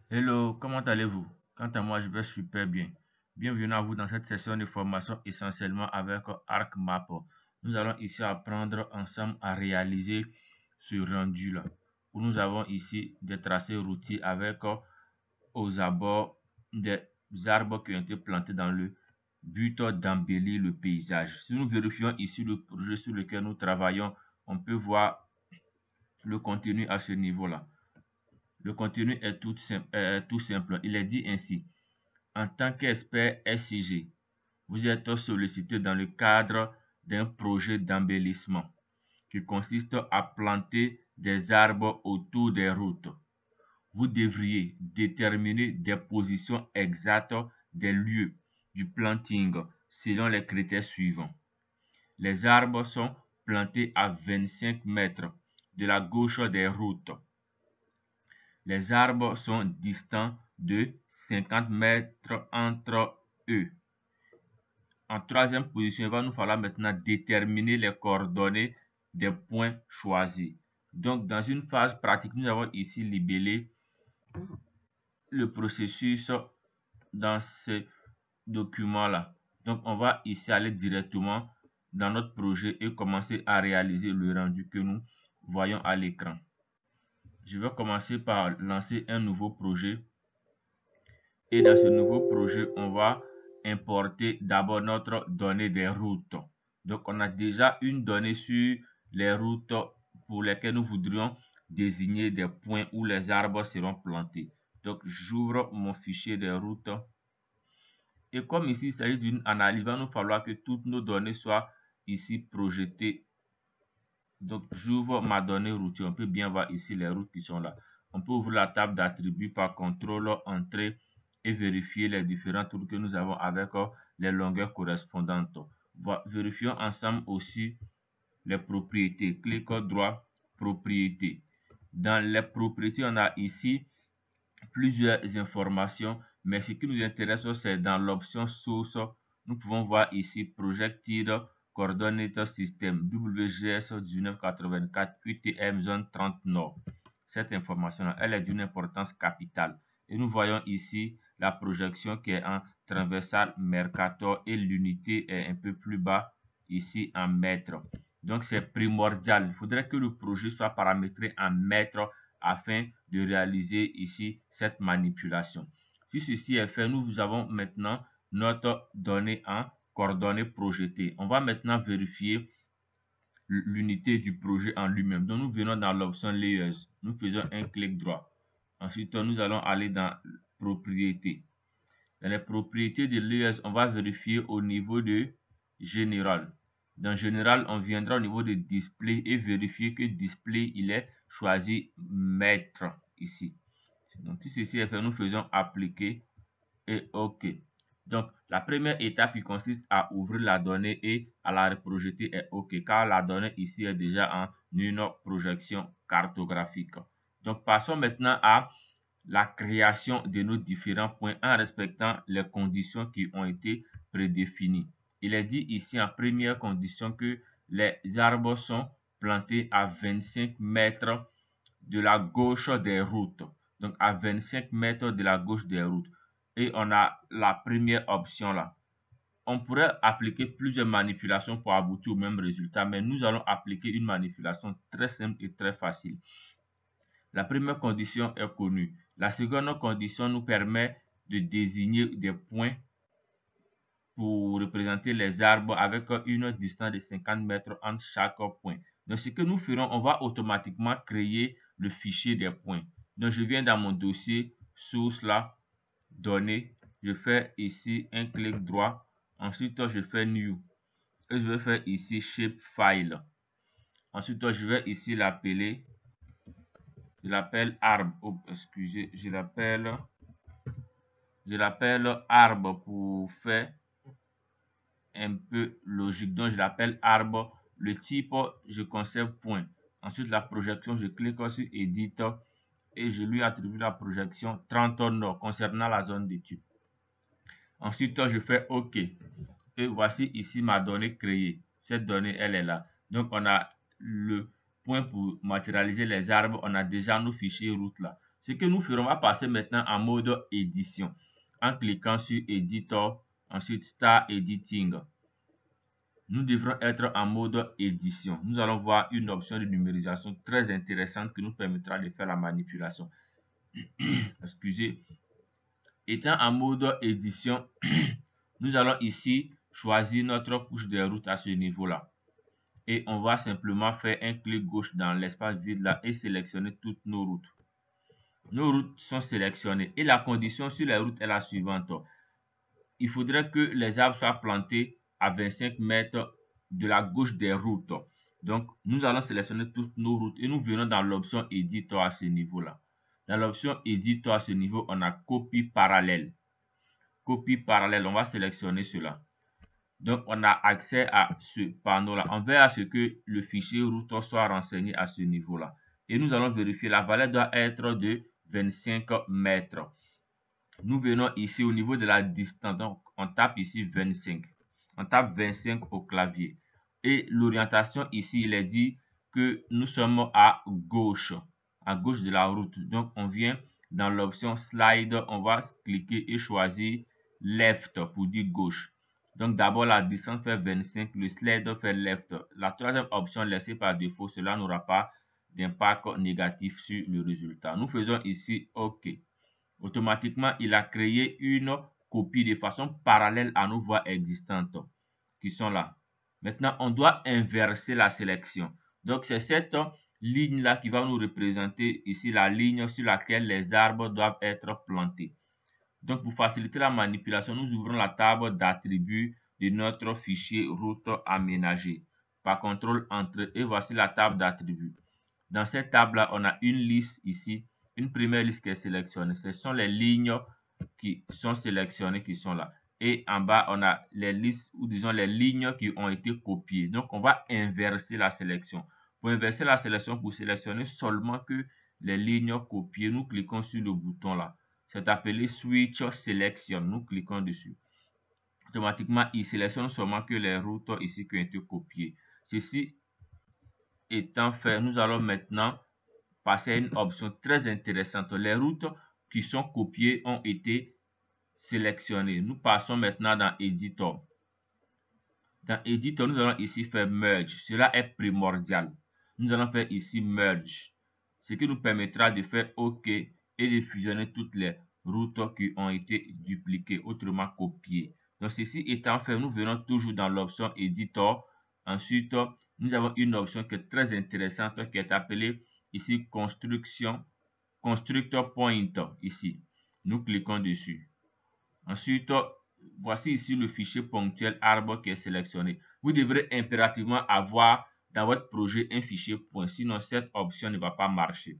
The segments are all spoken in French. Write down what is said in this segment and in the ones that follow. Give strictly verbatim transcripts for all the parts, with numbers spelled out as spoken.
Hello, comment allez-vous? Quant à moi, je vais super bien. Bienvenue à vous dans cette session de formation essentiellement avec ArcMap. Nous allons ici apprendre ensemble à réaliser ce rendu-là. Où nous avons ici des tracés routiers avec euh, aux abords des arbres qui ont été plantés dans le but d'embellir le paysage. Si nous vérifions ici le projet sur lequel nous travaillons, on peut voir le contenu à ce niveau-là. Le contenu est tout simple, est tout simple. Il est dit ainsi. En tant qu'expert S I G, vous êtes sollicité dans le cadre d'un projet d'embellissement qui consiste à planter des arbres autour des routes. Vous devriez déterminer des positions exactes des lieux du planting selon les critères suivants. Les arbres sont plantés à vingt-cinq mètres de la gauche des routes. Les arbres sont distants de cinquante mètres entre eux. En troisième position, il va nous falloir maintenant déterminer les coordonnées des points choisis. Donc, dans une phase pratique, nous avons ici libellé le processus dans ce document-là. Donc, on va ici aller directement dans notre projet et commencer à réaliser le rendu que nous voyons à l'écran. Je vais commencer par lancer un nouveau projet. Et dans ce nouveau projet, on va importer d'abord notre donnée des routes. Donc, on a déjà une donnée sur les routes pour lesquelles nous voudrions désigner des points où les arbres seront plantés. Donc, j'ouvre mon fichier des routes. Et comme ici, il s'agit d'une analyse, il va nous falloir que toutes nos données soient ici projetées. Donc, j'ouvre ma donnée routier. On peut bien voir ici les routes qui sont là. On peut ouvrir la table d'attributs par contrôle, entrée et vérifier les différentes routes que nous avons avec les longueurs correspondantes. Vérifions ensemble aussi les propriétés. Clic droit, propriétés. Dans les propriétés, on a ici plusieurs informations, mais ce qui nous intéresse, c'est dans l'option source. Nous pouvons voir ici Projected Coordinate System W G S dix-neuf quatre-vingt-quatre Q T M zone trente nord. Cette information, elle est d'une importance capitale. Et nous voyons ici la projection qui est en transversal Mercator et l'unité est un peu plus bas ici en mètres. Donc, c'est primordial. Il faudrait que le projet soit paramétré en mètres afin de réaliser ici cette manipulation. Si ceci est fait, nous avons maintenant notre donnée en coordonnées projetées. On va maintenant vérifier l'unité du projet en lui-même. Donc, nous venons dans l'option Layers. Nous faisons un clic droit. Ensuite, nous allons aller dans Propriétés. Dans les propriétés de Layers, on va vérifier au niveau de Général. Dans Général, on viendra au niveau de Display et vérifier que Display, il est choisi Mettre ici. Donc, si ceci est fait, nous faisons Appliquer et OK. Donc, la première étape qui consiste à ouvrir la donnée et à la reprojeter est OK, car la donnée ici est déjà en une projection cartographique. Donc, passons maintenant à la création de nos différents points en respectant les conditions qui ont été prédéfinies. Il est dit ici en première condition que les arbres sont plantés à vingt-cinq mètres de la gauche des routes. Donc, à vingt-cinq mètres de la gauche des routes. Et on a la première option là. On pourrait appliquer plusieurs manipulations pour aboutir au même résultat, mais nous allons appliquer une manipulation très simple et très facile. La première condition est connue. La seconde condition nous permet de désigner des points pour représenter les arbres avec une distance de cinquante mètres entre chaque point. Donc, ce que nous ferons, on va automatiquement créer le fichier des points. Donc, je viens dans mon dossier source là, données. Je fais ici un clic droit. Ensuite, je fais New. Et je vais faire ici Shapefile. Ensuite, je vais ici l'appeler. Je l'appelle arbre. Oh, excusez, je l'appelle. Je l'appelle arbre pour faire un peu logique. Donc, je l'appelle arbre. Le type, je conserve point. Ensuite, la projection, je clique sur Edit et je lui attribue la projection trente nord concernant la zone d'étude. Ensuite, je fais OK. Et voici ici ma donnée créée. Cette donnée, elle est là. Donc, on a le point pour matérialiser les arbres. On a déjà nos fichiers route là. Ce que nous ferons, on va passer maintenant en mode édition en cliquant sur Editor, ensuite Start Editing. Nous devrons être en mode édition. Nous allons voir une option de numérisation très intéressante qui nous permettra de faire la manipulation. Excusez. Étant en mode édition, nous allons ici choisir notre couche de route à ce niveau-là. Et on va simplement faire un clic gauche dans l'espace vide là et sélectionner toutes nos routes. Nos routes sont sélectionnées et la condition sur les routes est la suivante. Il faudrait que les arbres soient plantés à vingt-cinq mètres de la gauche des routes. Donc, nous allons sélectionner toutes nos routes et nous venons dans l'option Éditeur à ce niveau-là. Dans l'option Éditeur à ce niveau, on a Copie parallèle. Copie parallèle, on va sélectionner cela. Donc, on a accès à ce panneau-là. On veut à ce que le fichier route soit renseigné à ce niveau-là. Et nous allons vérifier, la valeur doit être de vingt-cinq mètres. Nous venons ici au niveau de la distance. Donc, on tape ici vingt-cinq. On tape vingt-cinq au clavier. Et l'orientation ici, il est dit que nous sommes à gauche, à gauche de la route. Donc, on vient dans l'option slide, on va cliquer et choisir left pour dire gauche. Donc, d'abord, la distance fait vingt-cinq, le slide fait left. La troisième option laissée par défaut, cela n'aura pas d'impact négatif sur le résultat. Nous faisons ici OK. Automatiquement, il a créé une copie de façon parallèle à nos voies existantes qui sont là. Maintenant, on doit inverser la sélection. Donc, c'est cette ligne-là qui va nous représenter ici la ligne sur laquelle les arbres doivent être plantés. Donc, pour faciliter la manipulation, nous ouvrons la table d'attributs de notre fichier route aménagée. Par contrôle Entrée, et voici la table d'attributs. Dans cette table-là, on a une liste ici, une première liste qui est sélectionnée. Ce sont les lignes qui sont sélectionnées qui sont là. Et en bas, on a les listes ou disons les lignes qui ont été copiées. Donc, on va inverser la sélection. Pour inverser la sélection, pour sélectionner seulement que les lignes copiées, nous cliquons sur le bouton là. C'est appelé Switch Selection. Nous cliquons dessus. Automatiquement, il sélectionne seulement que les routes ici qui ont été copiées. Ceci étant fait, nous allons maintenant passer à une option très intéressante. Les routes qui sont copiées ont été sélectionnées. Nous passons maintenant dans Editor. Dans Editor, nous allons ici faire Merge. Cela est primordial. Nous allons faire ici Merge, ce qui nous permettra de faire OK et de fusionner toutes les routes qui ont été dupliquées, autrement copiées. Donc, ceci étant fait, nous venons toujours dans l'option Editor. Ensuite, nous avons une option qui est très intéressante qui est appelée ici Construction, Constructor Point ici. Nous cliquons dessus. Ensuite, voici ici le fichier ponctuel arbre qui est sélectionné. Vous devrez impérativement avoir dans votre projet un fichier point, sinon cette option ne va pas marcher.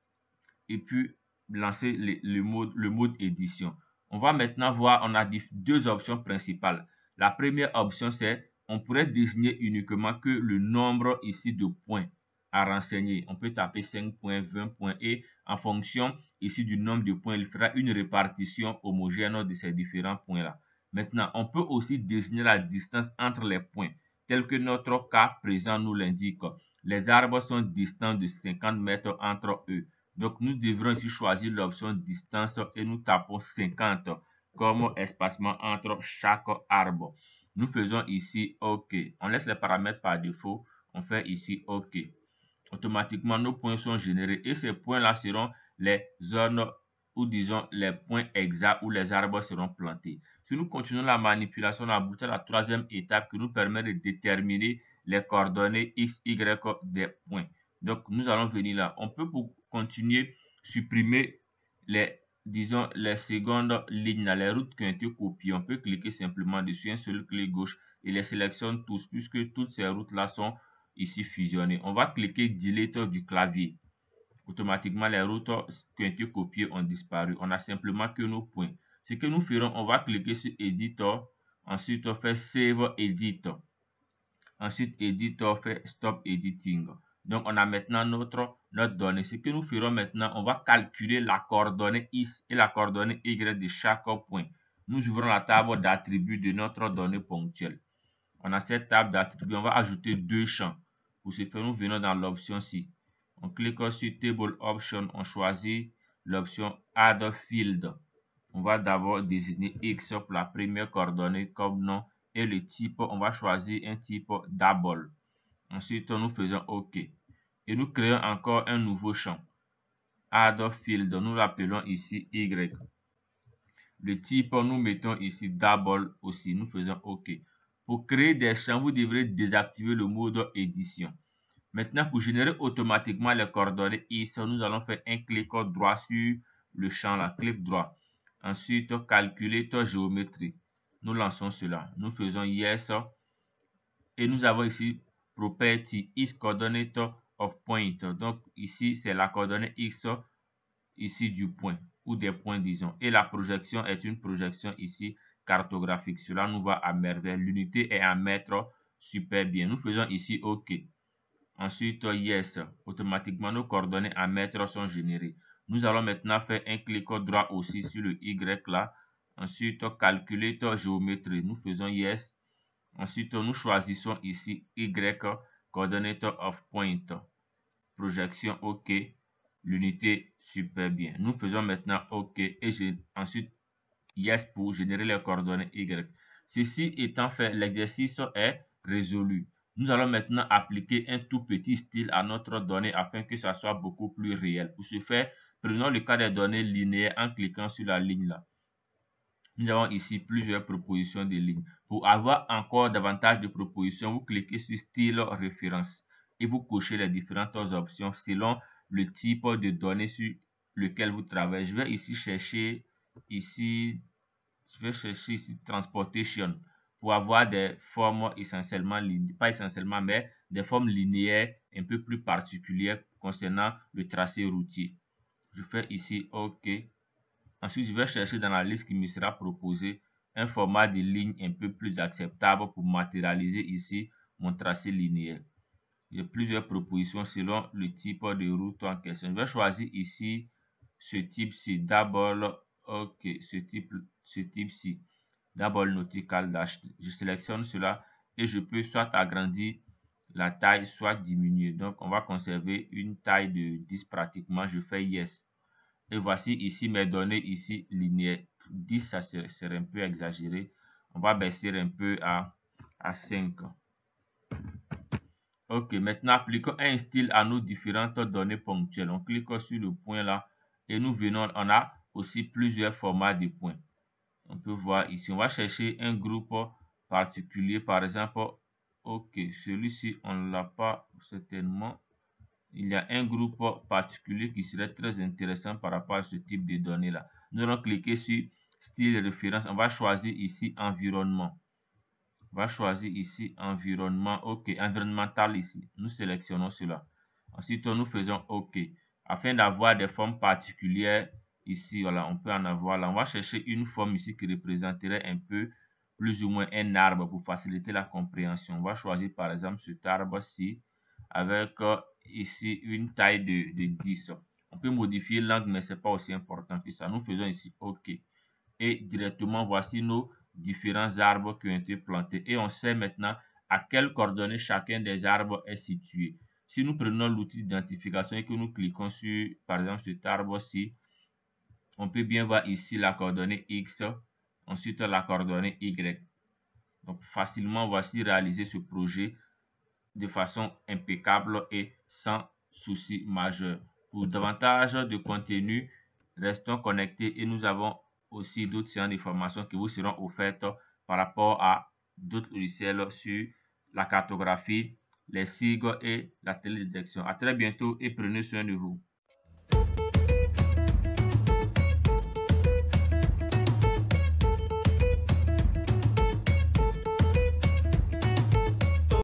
Et puis, lancer le, le, mode, le mode édition. On va maintenant voir, on a deux options principales. La première option, c'est on pourrait désigner uniquement que le nombre ici de points à renseigner. On peut taper cinq points, vingt points et en fonction ici du nombre de points, il fera une répartition homogène de ces différents points-là. Maintenant, on peut aussi désigner la distance entre les points, tel que notre cas présent nous l'indique. Les arbres sont distants de cinquante mètres entre eux. Donc, nous devrons ici choisir l'option distance et nous tapons cinquante comme espacement entre chaque arbre. Nous faisons ici OK. On laisse les paramètres par défaut. On fait ici OK. Automatiquement, nos points sont générés et ces points-là seront les zones ou disons les points exacts où les arbres seront plantés. Si nous continuons la manipulation, on aboutit à la troisième étape qui nous permet de déterminer les coordonnées X, Y des points. Donc, nous allons venir là. On peut pour continuer supprimer les, disons, les secondes lignes, les routes qui ont été copiées. On peut cliquer simplement dessus, un seul clic gauche et les sélectionne tous puisque toutes ces routes-là sont ici fusionnées. On va cliquer Delete du clavier. Automatiquement, les routes qui ont été copiées ont disparu. On a simplement que nos points. Ce que nous ferons, on va cliquer sur Editor. Ensuite, on fait Save Edit. Ensuite, Editor fait Stop Editing. Donc, on a maintenant notre, notre donnée. Ce que nous ferons maintenant, on va calculer la coordonnée X et la coordonnée Y de chaque point. Nous ouvrons la table d'attributs de notre donnée ponctuelle. On a cette table d'attributs. On va ajouter deux champs. Pour ce faire, nous venons dans l'option ci. On clique sur Table Option. On choisit l'option Add Field. On va d'abord désigner X pour la première coordonnée comme nom et le type, on va choisir un type Double. Ensuite, nous faisons OK. Et nous créons encore un nouveau champ. Add Field, nous l'appelons ici Y. Le type, nous mettons ici Double aussi. Nous faisons OK. Pour créer des champs, vous devrez désactiver le mode édition. Maintenant, pour générer automatiquement les coordonnées X, nous allons faire un clic droit sur le champ là, clic droit. Ensuite, calculer ta géométrie. Nous lançons cela. Nous faisons Yes. Et nous avons ici Property X coordinate of point. Donc, ici, c'est la coordonnée X ici du point ou des points, disons. Et la projection est une projection ici cartographique. Cela nous va à merveille. L'unité est en mètres, super bien. Nous faisons ici OK. Ensuite, Yes. Automatiquement, nos coordonnées en mètres sont générées. Nous allons maintenant faire un clic droit aussi sur le Y là. Ensuite, calculer ta géométrie. Nous faisons Yes. Ensuite, nous choisissons ici Y, coordinate of point. Projection OK. L'unité super bien. Nous faisons maintenant OK et ensuite Yes pour générer les coordonnées Y. Ceci étant fait, l'exercice est résolu. Nous allons maintenant appliquer un tout petit style à notre donnée afin que ça soit beaucoup plus réel. Pour ce faire, prenons le cas des données linéaires en cliquant sur la ligne là. Nous avons ici plusieurs propositions de lignes. Pour avoir encore davantage de propositions, vous cliquez sur style référence et vous cochez les différentes options selon le type de données sur lequel vous travaillez. Je vais ici chercher ici, je vais chercher ici transportation pour avoir des formes essentiellement linéaires, pas essentiellement, mais des formes linéaires un peu plus particulières concernant le tracé routier. Je fais ici OK. Ensuite, je vais chercher dans la liste qui me sera proposée un format de ligne un peu plus acceptable pour matérialiser ici mon tracé linéaire. J'ai plusieurs propositions selon le type de route en question. Je vais choisir ici ce type-ci, Double, OK, ce type, ce type-ci, Double Nautical Dash. Je sélectionne cela et je peux soit agrandir la taille, soit diminuer. Donc, on va conserver une taille de dix pratiquement. Je fais Yes. Et voici ici mes données ici linéaires. dix, ça serait un peu exagéré. On va baisser un peu à, à cinq. OK, maintenant appliquons un style à nos différentes données ponctuelles. On clique sur le point là et nous venons, on a aussi plusieurs formats de points. On peut voir ici, on va chercher un groupe particulier, par exemple, OK, celui-ci, on ne l'a pas certainement. Il y a un groupe particulier qui serait très intéressant par rapport à ce type de données là. Nous allons cliquer sur style référence. On va choisir ici environnement. On va choisir ici environnement. OK, environnemental ici. Nous sélectionnons cela. Ensuite, nous faisons OK. Afin d'avoir des formes particulières ici, voilà, on peut en avoir là. On va chercher une forme ici qui représenterait un peu plus ou moins un arbre pour faciliter la compréhension. On va choisir par exemple cet arbre-ci avec ici une taille de, de dix. On peut modifier l'angle, mais ce n'est pas aussi important que ça. Nous faisons ici OK. Et directement, voici nos différents arbres qui ont été plantés. Et on sait maintenant à quelles coordonnées chacun des arbres est situé. Si nous prenons l'outil d'identification et que nous cliquons sur, par exemple, cet arbre-ci, on peut bien voir ici la coordonnée X, ensuite la coordonnée Y. Donc, facilement, voici réaliser ce projet de façon impeccable et sans souci majeur. Pour davantage de contenu, restons connectés et nous avons aussi d'autres séances de formation qui vous seront offertes par rapport à d'autres logiciels sur la cartographie, les sigles et la télédétection. À très bientôt et prenez soin de vous.